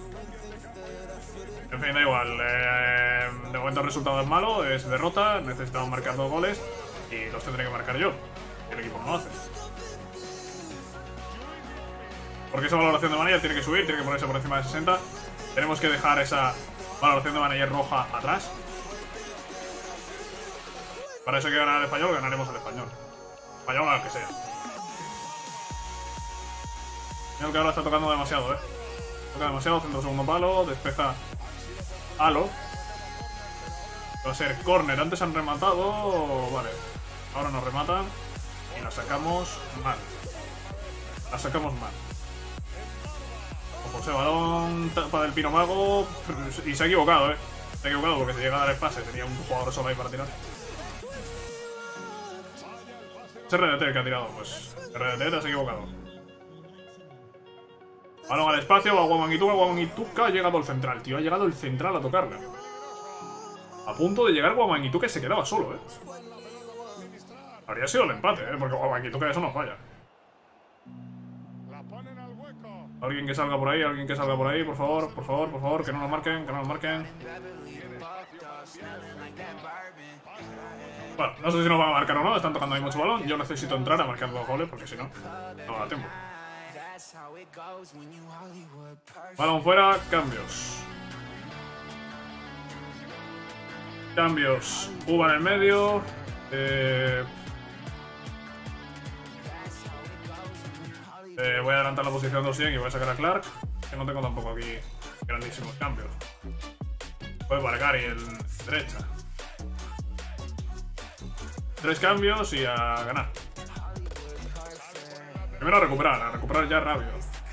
En fin, da igual. De momento el resultado es malo, es derrota. Necesitamos marcar 2 goles y los tendré que marcar yo. Y el equipo no lo hace. Porque esa valoración de manager tiene que subir, tiene que ponerse por encima de 60. Tenemos que dejar esa valoración de manager roja atrás. Para eso hay que ganar al español, ganaremos al español. Español al que sea. Creo que ahora está tocando demasiado, Toca demasiado, centro segundo palo, despeja Halo. Va a ser córner, antes han rematado. Vale, ahora nos rematan. Y la sacamos mal. La sacamos mal. Ojo, ese balón, tapa del Pino Mago. Y se ha equivocado, Se ha equivocado porque si llega a dar el pase tenía un jugador solo ahí para tirar. Es RDT el que ha tirado, pues RDT te has equivocado. Balón al espacio, va Guamanguituca ha llegado al central, tío. Ha llegado el central a tocarla. A punto de llegar Guamanguituca y se quedaba solo, Habría sido el empate, porque Guamanguituca eso no falla. Alguien que salga por ahí, por favor, que no nos marquen, Bueno, no sé si nos van a marcar o no, están tocando ahí mucho balón. Yo necesito entrar a marcar 2 goles porque si no, no da tiempo. Balón fuera, cambios. Uva en el medio. Voy a adelantar la posición 200 y voy a sacar a Clark. Que no tengo tampoco aquí grandísimos cambios. Puede marcar y en derecha. 3 cambios y a ganar. Primero a recuperar ya rápido.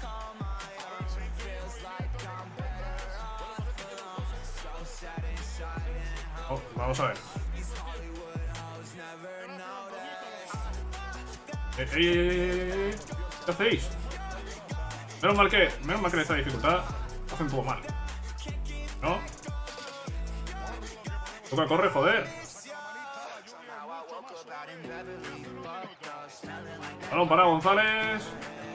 Oh, vamos a ver. ¿Qué hacéis? Menos mal que en esta dificultad hacen todo mal. ¿No? Toca, corre, joder. Balón para González.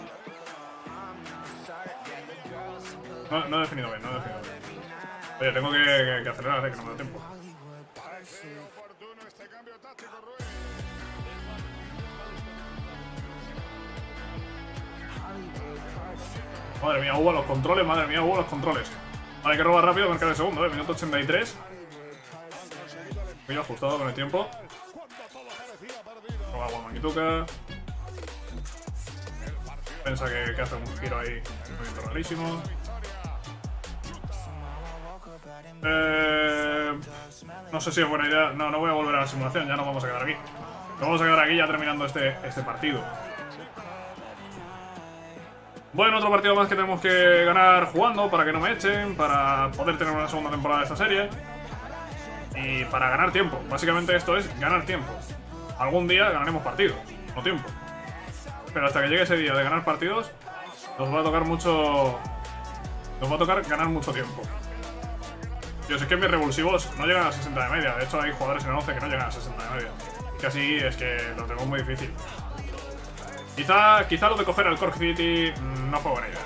No he definido bien, Oye, tengo que acelerar, que no me da tiempo. Madre mía, hubo los controles, Vale, hay que robar rápido, marcar el segundo, minuto 83. Muy ajustado con el tiempo. Roba Guamanguituca. Piensa que hace un giro ahí, un movimiento rarísimo. No sé si es buena idea. No voy a volver a la simulación, ya nos vamos a quedar aquí. Nos vamos a quedar aquí ya terminando este partido. Bueno, otro partido más que tenemos que ganar jugando para que no me echen, para poder tener una segunda temporada de esta serie. Y para ganar tiempo. Básicamente esto es ganar tiempo. Algún día ganaremos partidos, no tiempo. Pero hasta que llegue ese día de ganar partidos, nos va a tocar mucho... Nos va a tocar ganar mucho tiempo. Yo sé que mis revulsivos no llegan a 60 de media. De hecho, hay jugadores en el 11 que no llegan a 60 de media. Que así es que lo tenemos muy difícil. Quizá lo de coger al Cork City no fue buena idea.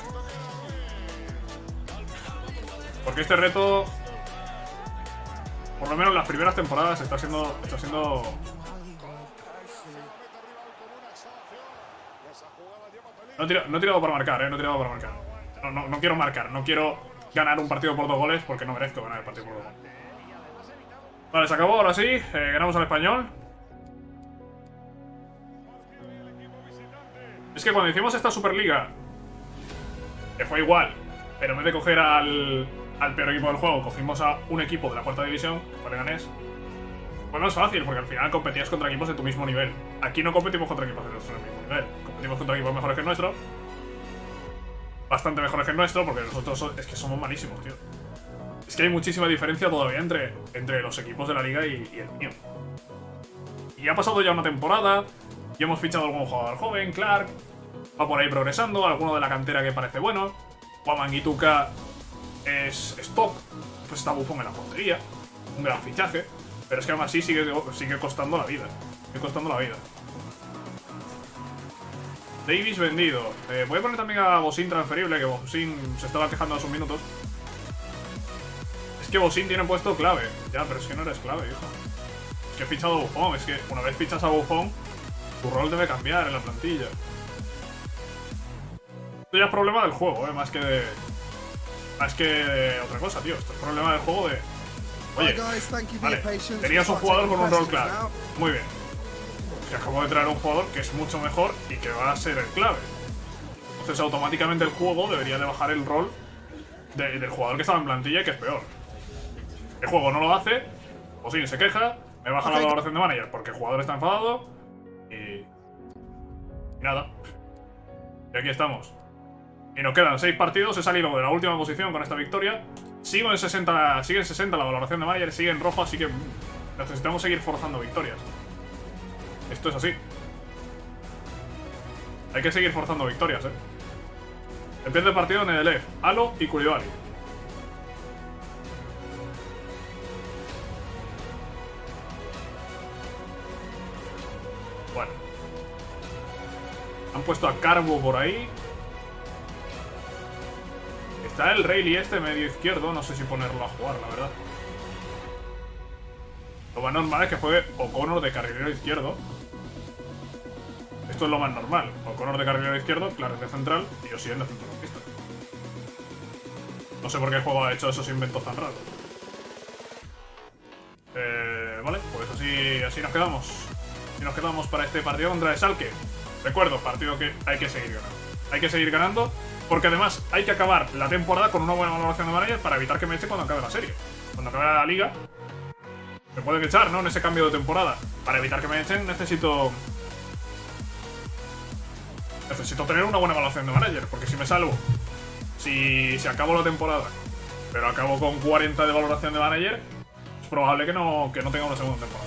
Porque este reto, por lo menos en las primeras temporadas, está siendo... No he tirado para marcar, no he tirado para marcar. No quiero marcar, no quiero ganar un partido por 2 goles porque no merezco ganar el partido por 2 goles. Vale, se acabó, ahora sí, ganamos al español. Es que cuando hicimos esta Superliga, que fue igual, pero en vez de coger al peor equipo del juego, cogimos a un equipo de la 4ª división, que fue Leganés. Pues no es fácil, porque al final competías contra equipos de tu mismo nivel. Aquí no competimos contra equipos de nuestro mismo nivel. Competimos contra equipos mejores que el nuestro. Bastante mejores que el nuestro, porque nosotros es que somos malísimos, tío. Es que hay muchísima diferencia todavía entre los equipos de la liga y el mío. Y ha pasado ya una temporada, y hemos fichado algún jugador joven, Clark. Va por ahí progresando, alguno de la cantera que parece bueno. Guamanguituca es stock. Pues está Buffon en la portería. Un gran fichaje. Pero es que aún así sigue costando la vida. Sigue costando la vida. Davis vendido. Voy a poner también a Bosin transferible, que Bosin se estaba quejando a sus minutos. Es que Bosin tiene puesto clave. Ya, pero es que no eres clave, hijo. Es que he fichado a Buffon. Es que una vez fichas a Buffon, tu rol debe cambiar en la plantilla. Esto ya es problema del juego, más que de otra cosa, tío. Esto es problema del juego de... Oye, vale, tenías un jugador con un rol clave. Muy bien. Que acabo de traer un jugador que es mucho mejor y que va a ser el clave. Entonces automáticamente el juego debería de bajar el rol del jugador que estaba en plantilla y que es peor. El juego no lo hace, o sí, se queja, me baja la valoración de manager porque el jugador está enfadado y nada. Y aquí estamos. Y nos quedan 6 partidos, he salido de la última posición con esta victoria. Sigo en 60, sigue en 60 la valoración de manager, sigue en rojo, así que necesitamos seguir forzando victorias. Esto es así. Hay que seguir forzando victorias, Empieza el partido Nedelev, Halo y Koulibaly. Bueno. Han puesto a Carbo por ahí. Está el Rayleigh este medio izquierdo, no sé si ponerlo a jugar, la verdad. Lo más normal es que juegue O'Connor de carrilero izquierdo. Esto es lo más normal. O'Connor de carrilero izquierdo, Clarence de central y yo siguiendo de centrocampista. No sé por qué el juego ha hecho esos inventos tan raros. Vale, pues así nos quedamos. Así nos quedamos para este partido contra el Schalke. Recuerdo, partido que hay que seguir ganando. Hay que seguir ganando porque además hay que acabar la temporada con una buena valoración de manager para evitar que me eche cuando acabe la serie. Cuando acabe la liga me pueden echar, ¿no? En ese cambio de temporada. Para evitar que me echen necesito tener una buena evaluación de manager, porque si me salvo, si acabo la temporada, pero acabo con 40 de valoración de manager, es probable que no tenga una segunda temporada.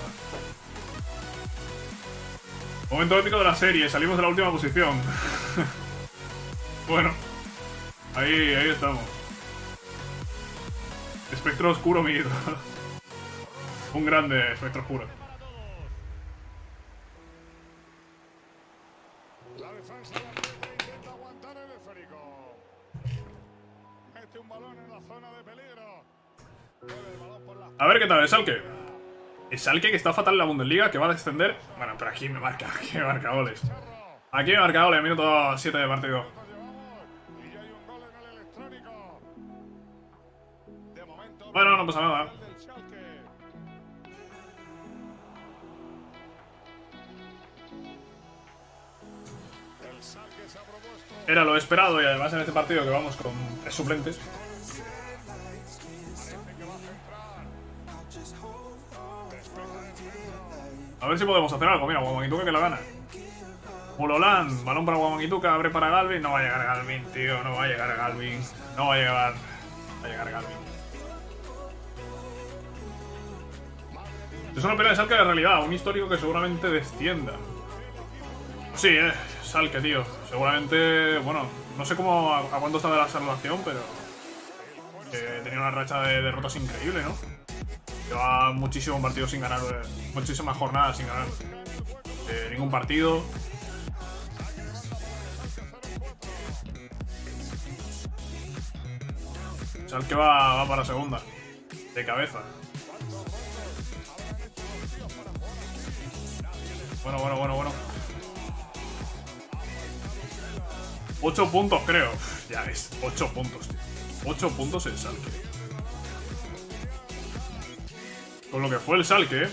Momento épico de la serie, salimos de la última posición. Bueno, ahí estamos. Espectro oscuro, mi ídolo. Un grande espectro oscuro. La defensa de Atleti intenta aguantar el esférico. Mete un balón en la zona de peligro. El balón por la... A ver qué tal el Schalke. El Schalke que está fatal en la Bundesliga, que va a descender. Bueno, pero aquí me marca goles. Aquí me marca goles, minuto 7 de partido. Y hay un gol en el electrónico. De momento... Bueno, no pasa nada. Era lo esperado y además en este partido que vamos con 3 suplentes. A ver si podemos hacer algo. Mira, Guamanguituca que la gana. Mulholland, balón para Guamanguituca, abre para Galvin. No va a llegar Galvin, tío. No va a llegar Galvin. No va a llegar. Va a llegar Galvin. Es una pena de Schalke de realidad. Un histórico que seguramente descienda. Sí, Schalke, tío. Seguramente, bueno, no sé cómo a cuánto está de la salvación, pero tenía una racha de derrotas increíble, ¿no? Lleva muchísimos partidos sin ganar, muchísimas jornadas sin ganar ningún partido. Schalke va para segunda, de cabeza. Bueno. 8 puntos, creo. Ya ves, 8 puntos, tío. 8 puntos el Schalke. Con lo que fue el Schalke,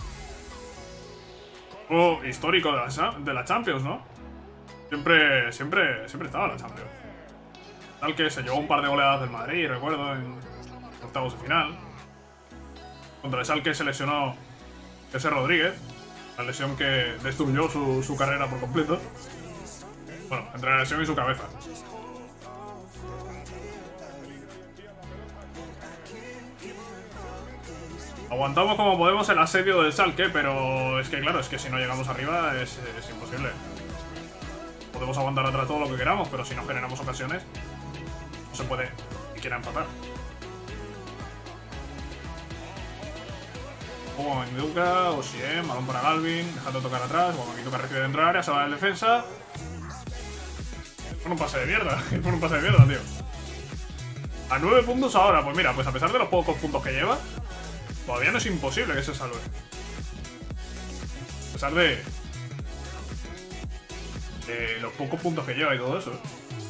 histórico de la Champions, ¿no? Siempre estaba la Champions. Schalke se llevó un par de goleadas del Madrid, recuerdo, en octavos de final. Contra el Schalke se lesionó José Rodríguez, la lesión que destruyó su carrera por completo. Bueno, entre la lesión y su cabeza. Aguantamos como podemos el asedio del Schalke, pero es que claro, es que si no llegamos arriba es imposible. Podemos aguantar atrás todo lo que queramos, pero si no generamos ocasiones, no se puede ni siquiera empatar. Guamanguituca, Osimhen, balón para Galvin, dejando tocar atrás, Guamanguituca recibe dentro del área, se va del defensa. Por un pase de mierda. Por un pase de mierda, tío. A 9 puntos ahora. Pues mira, pues a pesar de los pocos puntos que lleva, todavía no es imposible que se salve. A pesar de los pocos puntos que lleva y todo eso.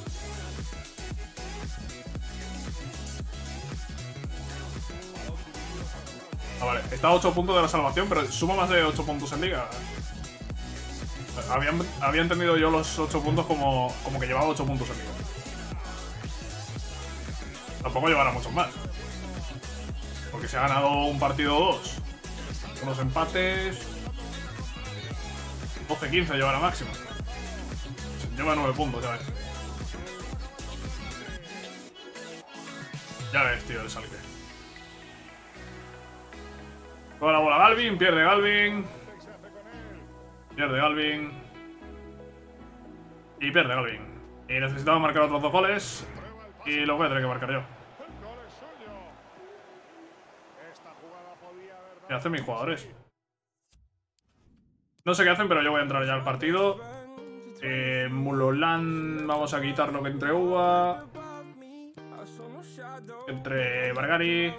Ah, vale. Está a 8 puntos de la salvación, pero suma más de 8 puntos en liga. Había entendido yo los 8 puntos como que llevaba 8 puntos en liga. Tampoco llevará muchos más. Porque se ha ganado un partido o dos. Unos empates. 12-15 llevará máximo. Lleva 9 puntos, ya ves. Ya ves, tío, el Salque. Con la bola Galvin, pierde Galvin. Pierde Galvin. Y pierde Galvin. Y necesitaba marcar otros 2 goles. Y lo voy a tener que marcar yo. ¿Qué hacen mis jugadores? No sé qué hacen, pero yo voy a entrar ya al partido. Mulolán, vamos a quitarlo que entre Uva. Entre Bargari.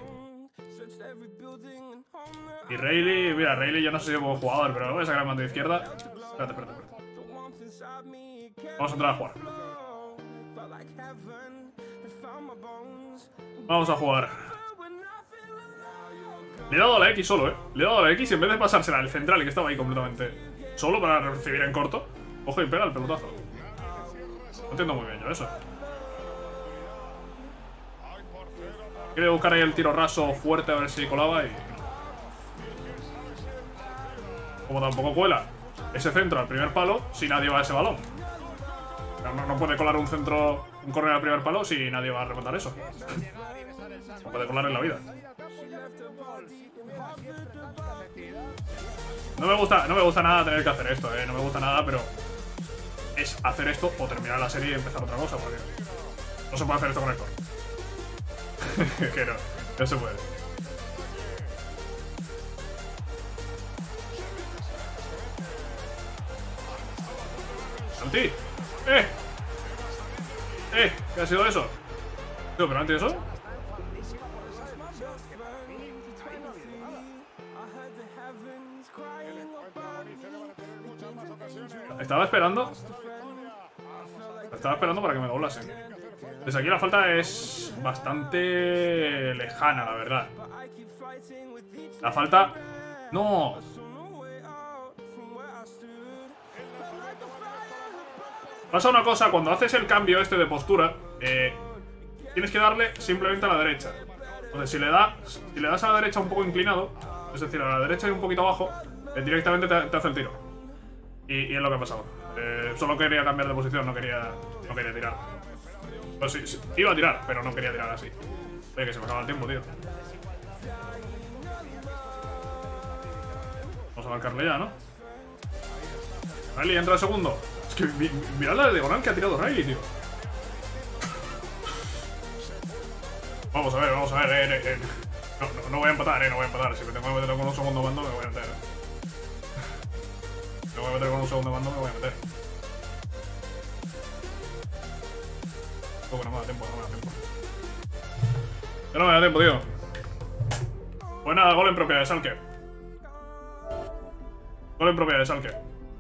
Y Rayleigh. Mira, Rayleigh yo no soy un buen jugador, pero lo voy a sacar el mando de izquierda. Espérate. Vamos a entrar a jugar. Vamos a jugar. Le he dado a la X solo, Le he dado a la X y en vez de pasársela al central, que estaba ahí completamente solo para recibir en corto, coge y pega el pelotazo. No entiendo muy bien yo eso. Quería buscar ahí el tiro raso fuerte a ver si colaba y... Como tampoco cuela ese centro al primer palo si nadie va a ese balón. No puede colar un centro, un córner al primer palo si nadie va a rematar eso. No puede colar en la vida. No me gusta nada tener que hacer esto, No me gusta nada, pero es hacer esto o terminar la serie y empezar otra cosa, porque no se puede hacer esto con el core. Que no se puede. ¡Santi! ¿Qué ha sido eso? Tío, ¿pero antes de eso? Estaba esperando para que me doblasen. Desde aquí la falta es bastante lejana, la verdad. La falta... ¡No! Pasa una cosa, cuando haces el cambio este de postura, tienes que darle simplemente a la derecha. Entonces, si le das a la derecha un poco inclinado, es decir, a la derecha y un poquito abajo, directamente te hace el tiro. Y es lo que ha pasado. Solo quería cambiar de posición, no quería tirar. Pues sí, iba a tirar, pero no quería tirar así. Oye, que se me acaba el tiempo, tío. Vamos a marcarle ya, ¿no? Rayleigh entra el segundo. Es que mirad la diagonal que ha tirado Rayleigh, tío. Vamos a ver. No voy a empatar, no voy a empatar. Si me tengo que meter con un segundo mando, me voy a meter. Me voy a meter con un segundo mando, me voy a meter. No me da tiempo, no me da tiempo, tío. Pues nada, gol en propiedad de Salke. Gol en propiedad de Salke.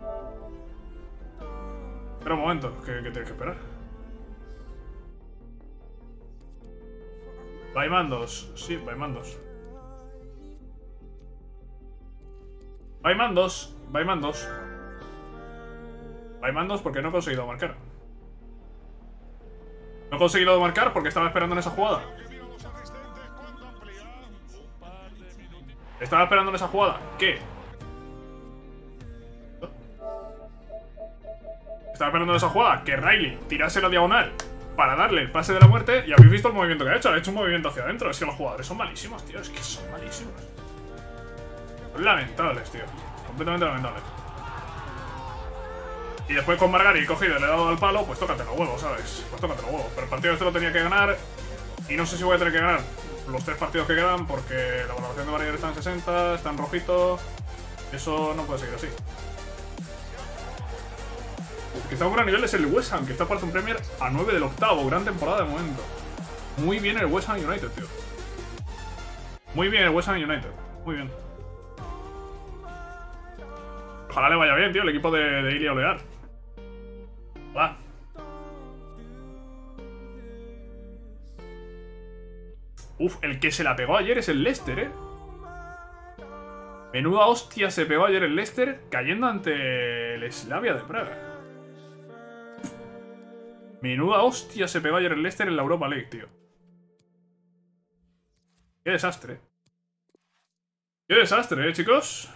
Espera un momento, que tienes que esperar. Vaimandos, sí, Vaimandos. Vaimandos porque no he conseguido marcar. No he conseguido marcar porque estaba esperando en esa jugada. Estaba esperando en esa jugada. ¿Qué? Estaba esperando en esa jugada que Rayleigh tirase la diagonal para darle el pase de la muerte. Y habéis visto el movimiento que ha hecho. Ha hecho un movimiento hacia adentro. Es que los jugadores son malísimos, tío. Es que son malísimos. Son lamentables, tío. Completamente lamentables. Y después con Bargari cogido y le he dado al palo, pues tócate los huevos, ¿sabes? Pues tócate los huevos. Pero el partido este lo tenía que ganar. Y no sé si voy a tener que ganar los 3 partidos que quedan, porque la valoración de Bargari está en 60, está en rojito. Eso no puede seguir así. que está a un gran nivel es el West Ham, que está cuarto en Premier a 9 del octavo. Gran temporada de momento. Muy bien el West Ham United, tío. Muy bien el West Ham United. Muy bien. Ojalá le vaya bien, tío, el equipo de Ilia Olear. Hola. Uf, el que se la pegó ayer es el Leicester, ¿eh? Menuda hostia se pegó ayer el Leicester cayendo ante el Slavia de Praga. Menuda hostia se pegó ayer el Leicester en la Europa League, tío. Qué desastre. Qué desastre, chicos.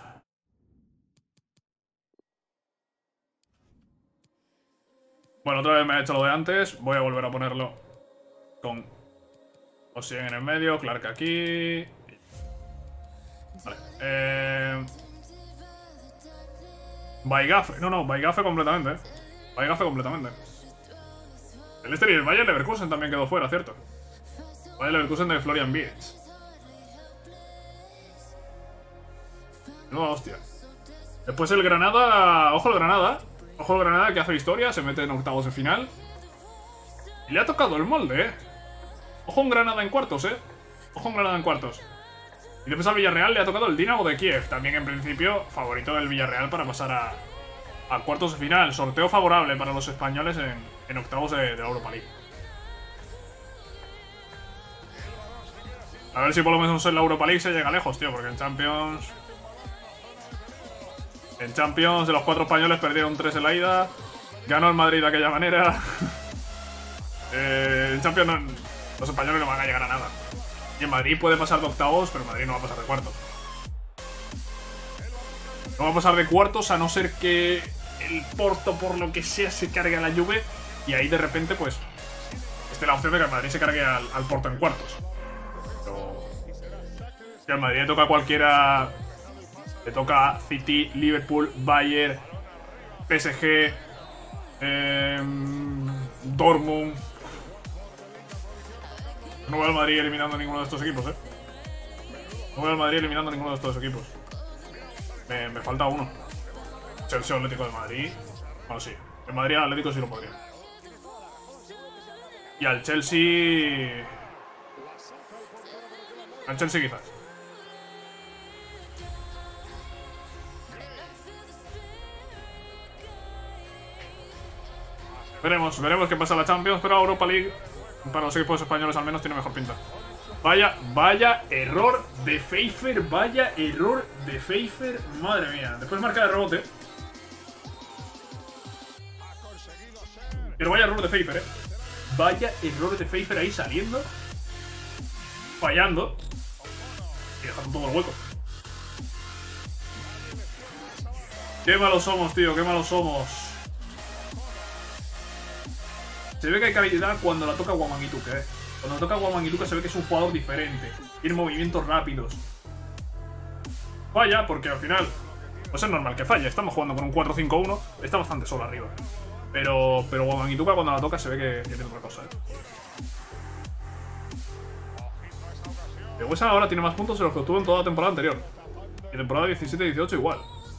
Bueno, otra vez me ha hecho lo de antes. Voy a volver a ponerlo con Ossien en el medio, Clark aquí. Vale. Baigafe. No, Baigafe completamente, Baigafe completamente. El Leicester y el Bayer Leverkusen también quedó fuera, ¿cierto? Bayer Leverkusen de Florian Wirtz. No, hostia. Después el Granada. Ojo el Granada. Ojo el Granada que hace historia. Se mete en octavos de final. Y le ha tocado el molde, Ojo un Granada en cuartos, Ojo un Granada en cuartos. Y después al Villarreal le ha tocado el Dinamo de Kiev. También en principio favorito del Villarreal para pasar a cuartos de final. Sorteo favorable para los españoles en octavos de la Europa League. A ver si por lo menos en la Europa League se llega lejos, tío. Porque en Champions... En Champions de los 4 españoles perdieron 3 en la ida. Ganó el Madrid de aquella manera. En Champions no, los españoles no van a llegar a nada. Y en Madrid puede pasar de octavos, pero Madrid no va a pasar de cuartos. No va a pasar de cuartos a no ser que el Porto, por lo que sea, se cargue a la Juve. Y ahí de repente, pues, esté la opción de que el Madrid se cargue al Porto en cuartos. Pero si al Madrid le toca a cualquiera... Le toca City, Liverpool, Bayern, PSG, Dortmund. No veo al Madrid eliminando a ninguno de estos equipos, No veo al Madrid eliminando a ninguno de estos equipos. Me falta uno. Chelsea o Atlético de Madrid. Bueno, sí. El Madrid al Atlético sí lo podría. Y al Chelsea... Al Chelsea quizás. Veremos qué pasa en la Champions, pero Europa League, para los equipos españoles al menos, tiene mejor pinta. Vaya error de Pfeiffer, madre mía. Después marca de rebote. Pero vaya error de Pfeiffer, Vaya error de Pfeiffer ahí saliendo. Fallando. Y dejando todo el hueco. Qué malos somos, tío, qué malos somos. Se ve que hay calidad cuando la toca Wamangituka, Cuando la toca Wamangituka se ve que es un jugador diferente. Tiene movimientos rápidos. Falla, porque al final... Pues es normal que falle. Estamos jugando con un 4-5-1. Está bastante solo arriba. Pero Wamangituka cuando la toca se ve que tiene otra cosa, El West Ham ahora tiene más puntos de los que obtuvo en toda la temporada anterior. Y temporada 17-18 igual.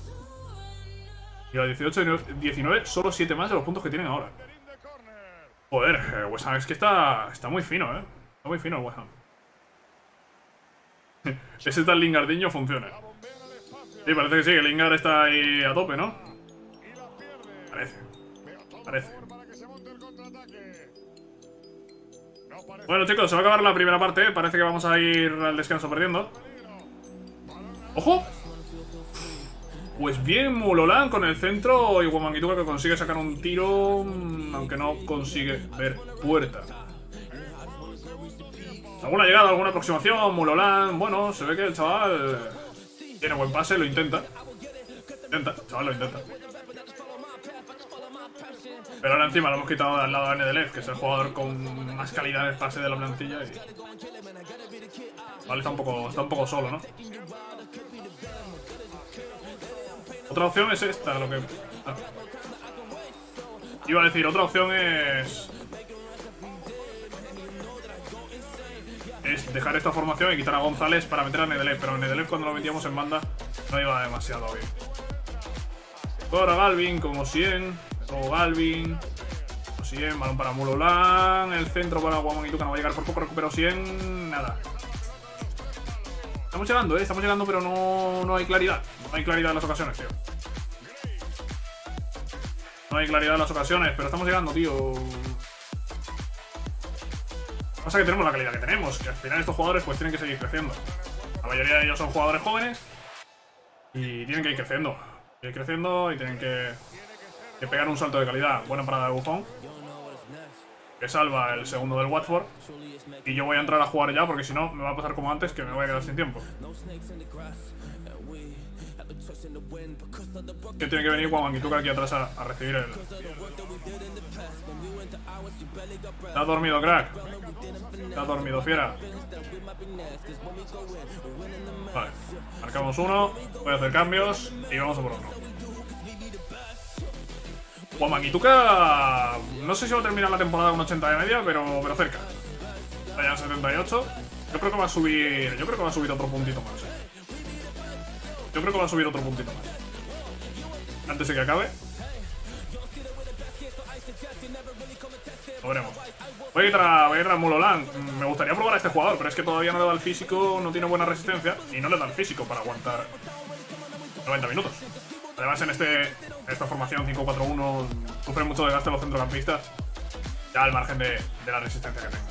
Y la 18-19 solo 7 más de los puntos que tienen ahora. Joder, West Ham es que está muy fino, Está muy fino el West Ham. Ese tal Lingardiño funciona. Sí, parece que sí, que Lingard está ahí a tope, ¿no? Parece. Bueno, chicos, se va a acabar la primera parte, Parece que vamos a ir al descanso perdiendo. ¡Ojo! Pues bien, Mulholland con el centro y Wamangituka que consigue sacar un tiro, aunque no consigue ver puerta. Alguna llegada, alguna aproximación, Mulholland. Bueno, se ve que el chaval tiene buen pase, lo intenta. El chaval lo intenta. Pero ahora encima lo hemos quitado al lado de Nedelef, que es el jugador con más calidad de pase de la plantilla. Y... Vale, está un poco solo, ¿no? Otra opción es esta, lo que... Iba a decir, otra opción es dejar esta formación y quitar a González para meter a Nedelef. Pero Nedelef cuando lo metíamos en banda no iba demasiado bien. Ahora Galvin como 100. O Galvin. Osien, balón para Mulholland. El centro para Wamangituka, no va a llegar por poco. Recupera Osien. Nada. Estamos llegando, estamos llegando, pero no hay claridad. No hay claridad en las ocasiones, tío. No hay claridad en las ocasiones, pero estamos llegando, tío. Pasa que tenemos la calidad que tenemos, que al final estos jugadores pues tienen que seguir creciendo. La mayoría de ellos son jugadores jóvenes y tienen que ir creciendo. Y tienen que pegar un salto de calidad. Buena parada de Buffon, que salva el segundo del Watford. Y yo voy a entrar a jugar ya, porque si no me va a pasar como antes, que me voy a quedar sin tiempo. Que tiene que venir Wamangituka aquí atrás a recibir el... ¿Te has dormido, crack? ¿Te has dormido, fiera? Vale, marcamos uno. Voy a hacer cambios y vamos a por otro. Wamangituka, no sé si va a terminar la temporada con 80 de media, pero cerca. Está ya en 78. Yo creo que va a subir. Yo creo que va a subir otro puntito más. Yo creo que va a subir otro puntito más. Antes de que acabe. Lo veremos. Voy a ir a Mulholland. Me gustaría probar a este jugador, pero es que todavía no le da el físico, no tiene buena resistencia y no le da el físico para aguantar 90 minutos. Además, en esta formación 5-4-1 sufren mucho desgaste los centrocampistas, ya al margen de la resistencia que tenga.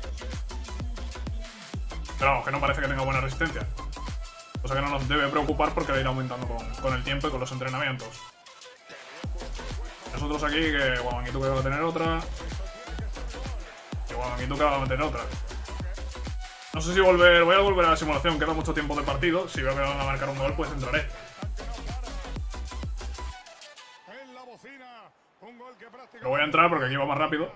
Pero vamos, que no parece que tenga buena resistencia. Cosa que no nos debe preocupar porque va a ir aumentando con el tiempo y con los entrenamientos. Nosotros aquí, que Wamangituka va a tener otra. Que Wamangituka va a meter otra. No sé si voy a volver a la simulación, queda mucho tiempo de partido. Si veo que van a marcar un gol, pues entraré. Pero voy a entrar porque aquí va más rápido.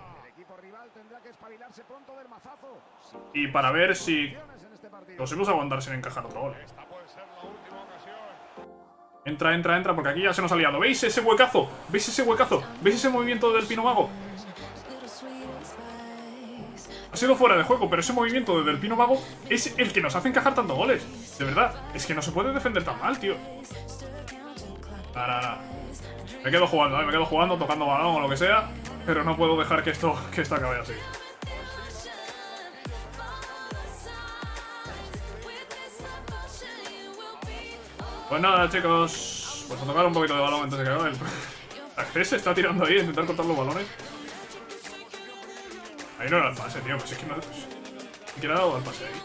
Y para ver si conseguimos aguantar sin encajar otro gol. Entra, porque aquí ya se nos ha liado. ¿Veis ese huecazo? ¿Veis ese huecazo? ¿Veis ese movimiento del Pino Mago? Ha sido fuera de juego, pero ese movimiento del Pino Mago es el que nos hace encajar tantos goles. De verdad, es que no se puede defender tan mal, tío. Nada. Me quedo jugando, tocando balón o lo que sea. Pero no puedo dejar que esto acabe así. Pues nada, chicos, pues a tocar un poquito de balón antes de que acabe el... Access se está tirando ahí a intentar cortar los balones. Ahí no era el pase, tío, pues es que no... Ni siquiera ha dado el pase ahí.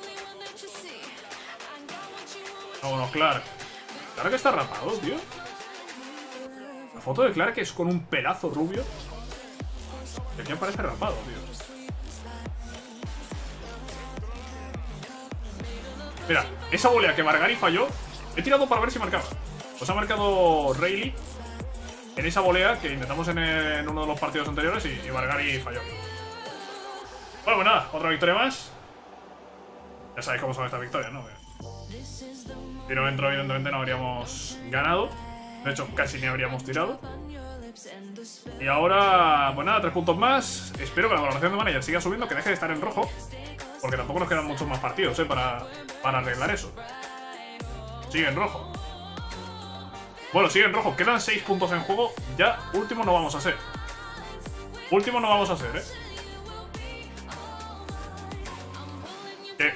Vámonos, Clark. Clark está rapado, tío. La foto de Clark es con un pelazo rubio. Y aquí aparece rapado, tío. Mira, esa volea que Margari falló. He tirado para ver si marcaba. Pues ha marcado Rayleigh en esa volea que intentamos en uno de los partidos anteriores y Margari falló. Bueno, pues nada, otra victoria más. Ya sabéis cómo son estas victorias, ¿no? Si no entro, evidentemente no habríamos ganado. De hecho, casi ni habríamos tirado. Y ahora, pues nada, 3 puntos más. Espero que la valoración de manager siga subiendo, que deje de estar en rojo. Porque tampoco nos quedan muchos más partidos, para arreglar eso. Sigue en rojo. Bueno, sigue en rojo. Quedan 6 puntos en juego. Ya, último no vamos a ser. Último no vamos a ser, ¿Qué?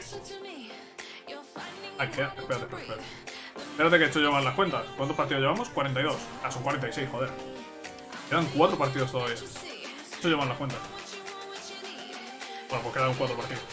Ay, espérate. Espérate que he hecho yo mal las cuentas. ¿Cuántos partidos llevamos? 42. Ah, son 46, joder. Quedan 4 partidos todavía. He hecho yo mal las cuentas. Bueno, pues quedan 4 partidos.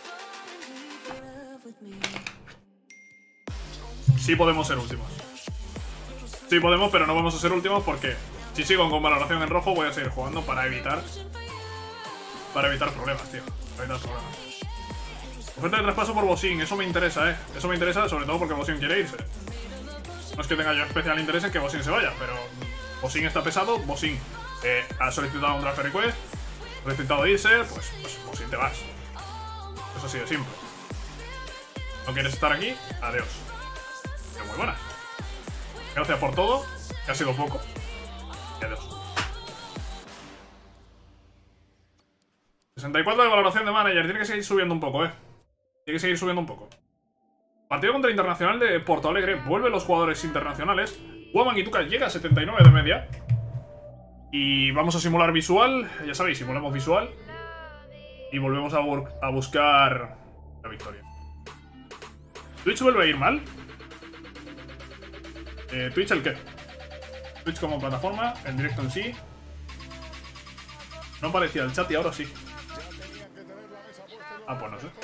Sí podemos ser últimos. Sí podemos, pero no vamos a ser últimos porque si sigo con valoración en rojo voy a seguir jugando para evitar problemas, tío. Para evitar problemas. Oferta de traspaso por Bosin, eso me interesa, Eso me interesa sobre todo porque Bosin quiere irse. No es que tenga yo especial interés en que Bosin se vaya, pero Bosin está pesado, Bosin ha solicitado un transfer request, ha solicitado irse, pues Bosin te vas. Eso así de simple. ¿No quieres estar aquí? Adiós. Pero muy buenas. Gracias por todo, que ha sido poco. Y adiós. 64 de valoración de manager, tiene que seguir subiendo un poco, Tiene que seguir subiendo un poco. Partido contra el Internacional de Porto Alegre. Vuelven los jugadores internacionales. Wamangituka llega a 79 de media. Y vamos a simular visual. Ya sabéis, simulamos visual. Y volvemos a buscar la victoria. ¿Twitch vuelve a ir mal? ¿Twitch el qué? Twitch como plataforma, el directo en sí. No aparecía el chat y ahora sí. Ah, pues no sé.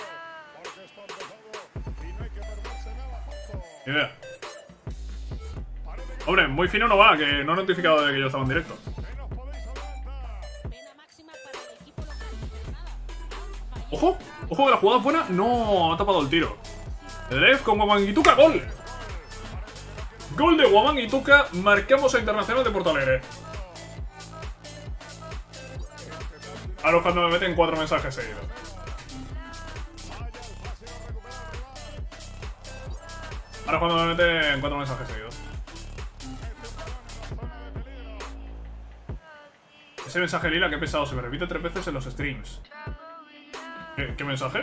Ni idea. Hombre, muy fino no va, que no he notificado de que yo estaba en directo. ¡Ojo! ¡Ojo que la jugada es buena! ¡No! Ha tapado el tiro. Dref con Wamangituka, ¡gol! Gol de Wamangituka. Marcamos a Internacional de Porto Alegre. Ahora es cuando me meten 4 mensajes seguidos. Ahora es cuando me meten 4 mensajes seguidos. Ese mensaje lila que he pesado se me repite 3 veces en los streams. ¿Qué mensaje?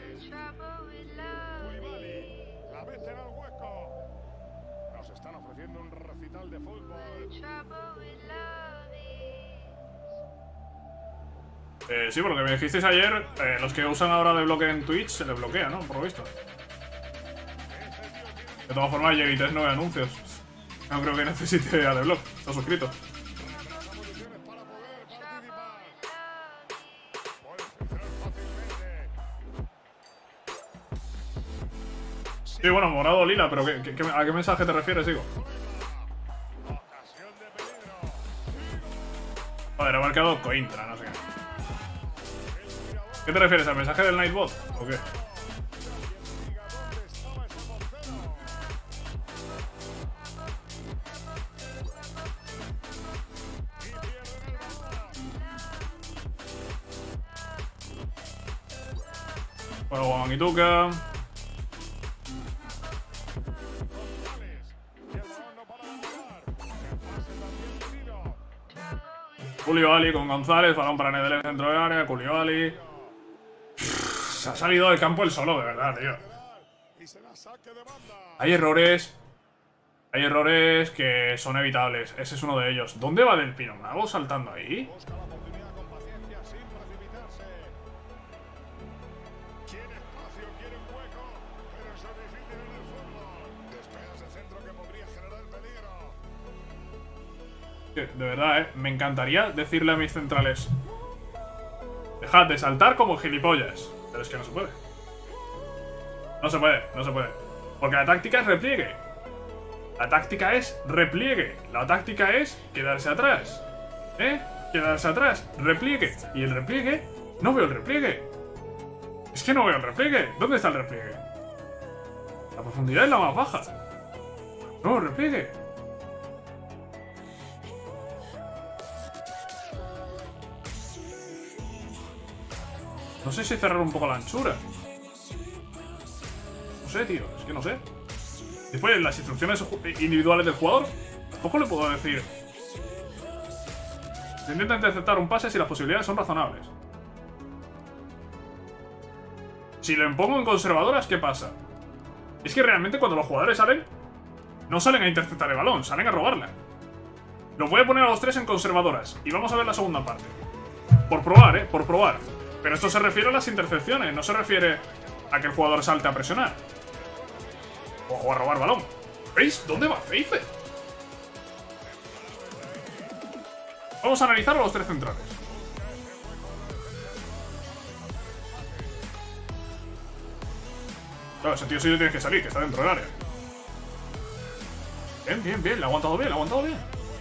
Nos están ofreciendo un recital de fútbol. Sí, por lo que me dijisteis ayer, los que usan ahora de bloque en Twitch se les bloquea, ¿no? Por lo visto. De todas formas, Yeguites no ve anuncios. No creo que necesite a Deblock. Está suscrito. Sí, bueno, morado o lila, pero ¿a qué mensaje te refieres, digo? Joder, ha marcado Cointra, no sé qué. ¿Qué te refieres? ¿Al mensaje del Nightbot? ¿O qué? Bueno, Wamangituka. Koulibaly con González, balón para Nedeles dentro del área, Koulibaly. Se ha salido del campo el solo, de verdad, tío. Hay errores que son evitables. Ese es uno de ellos. ¿Dónde va Del Pino Mago saltando ahí? De verdad, me encantaría decirle a mis centrales: dejad de saltar como gilipollas. Pero es que no se puede. No se puede, no se puede. Porque la táctica es repliegue. La táctica es repliegue. La táctica es quedarse atrás. Quedarse atrás. Repliegue. Y el repliegue... No veo el repliegue. Es que no veo el repliegue. ¿Dónde está el repliegue? La profundidad es la más baja. No, el repliegue. No sé si cerrar un poco la anchura. No sé, tío. Es que no sé. Después, las instrucciones individuales del jugador, tampoco le puedo decir. Se intenta interceptar un pase si las posibilidades son razonables. Si lo impongo en conservadoras, ¿qué pasa? Es que realmente cuando los jugadores salen, no salen a interceptar el balón, salen a robarla. Los voy a poner a los 3 en conservadoras. Y vamos a ver la segunda parte. Por probar, por probar. Pero esto se refiere a las intercepciones, no se refiere a que el jugador salte a presionar. O a robar balón. ¿Veis? ¿Dónde va Feife? Vamos a analizar a los 3 centrales. Claro, ese tío sí le tienes que salir, que está dentro del área. Bien, bien, bien, le ha aguantado bien, le ha aguantado bien.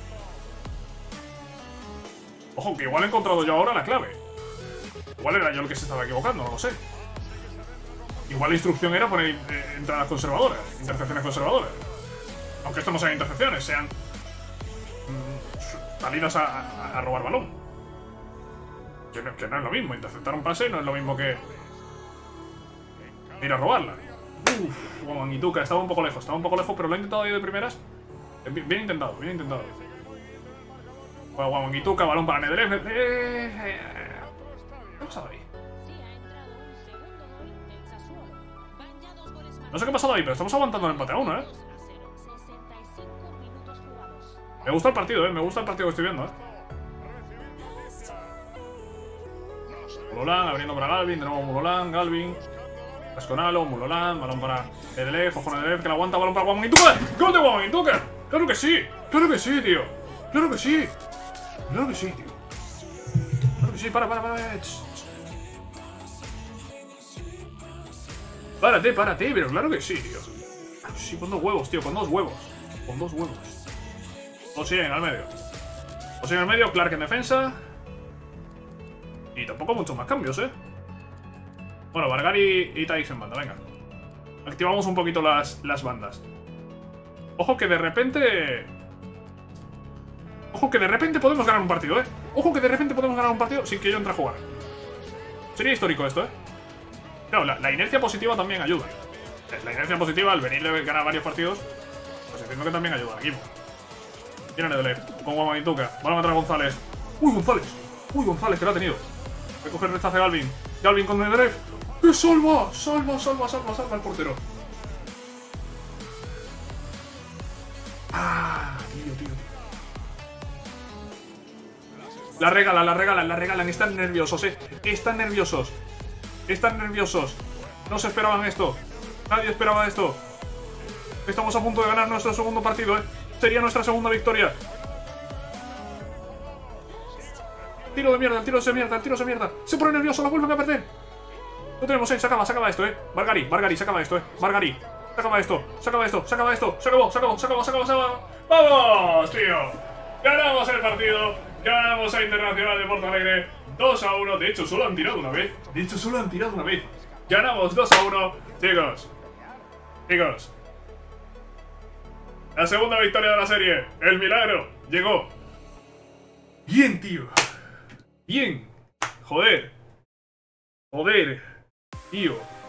Ojo, que igual he encontrado yo ahora la clave. Igual era yo el que se estaba equivocando, no lo sé. Igual la instrucción era poner entradas conservadoras, intercepciones conservadoras. Aunque esto no sean intercepciones, sean salidas a robar balón. Que no es lo mismo, interceptar un pase no es lo mismo que ir a robarla. Wamangituka estaba un poco lejos, pero lo he intentado yo de primeras. Bien intentado, bien intentado. Wamangituka, balón para Nedeles. ¿Qué ha pasado ahí? No sé qué ha pasado ahí, pero estamos aguantando el empate a 1, Me gusta el partido, me gusta el partido que estoy viendo, Mulolán abriendo para Galvin. De nuevo Mulolán, Galvin. Casconalo, Mulolán. Balón para Edelef. Ojo en Edelef que la aguanta. Balón para Wamagintuka. ¡Gol de Wamagintuka! ¡Claro que sí! ¡Claro que sí, tío! ¡Claro que sí! ¡Claro que sí, tío! ¡Claro que sí! ¡Para! Párate, pero claro que sí, tío. Sí, con 2 huevos, tío, con 2 huevos. Con 2 huevos. O siguen al medio. O siguen al medio, Clark en defensa. Y tampoco muchos más cambios, Bueno, Bargari y Taix en banda, venga. Activamos un poquito las bandas. Ojo que de repente... Ojo que de repente podemos ganar un partido, Ojo que de repente podemos ganar un partido sin que yo entre a jugar. Sería histórico esto, Claro, la inercia positiva también ayuda. La inercia positiva, al venir de ganar varios partidos, pues entiendo que también ayuda al equipo. Tiene Edelef, con Wamagintuka. Van a matar a González. ¡Uy, González! ¡Uy, González, que lo ha tenido! Voy a coger el rechace de Galvin. Galvin con Edelef. ¡Que salva! Salva al portero. ¡Ah! Tío. La regalan. Están nerviosos, Están nerviosos. No se esperaban esto. Nadie esperaba esto. Estamos a punto de ganar nuestro segundo partido, Sería nuestra segunda victoria. Tiro de mierda, el tiro se mierda. Se pone nervioso, la vuelven a perder. Lo tenemos, se acaba esto, Bargari, se acaba esto, Bargari. Se acaba esto. Se acabó. ¡Vamos, tío! Ganamos el partido. Ganamos a Internacional de Porto Alegre 2-1. De hecho, solo han tirado una vez. Ganamos 2-1. Chicos. La segunda victoria de la serie. El milagro llegó. Bien, tío. Bien. Joder. Tío.